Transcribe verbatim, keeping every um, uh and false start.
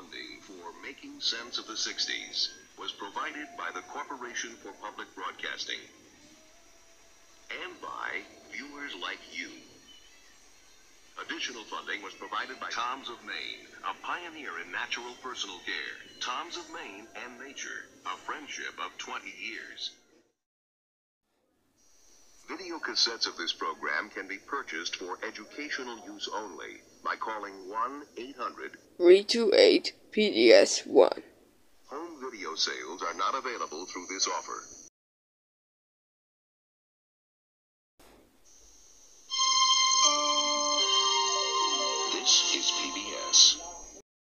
funding for Making Sense of the sixties was provided by the Corporation for Public Broadcasting and by viewers like you. Additional funding was provided by Tom's of Maine, a pioneer in natural personal care. Tom's of Maine and nature, a friendship of twenty years. Video cassettes of this program can be purchased for educational use only by calling one eight hundred, three two eight, P D S one. Home video sales are not available through this offer.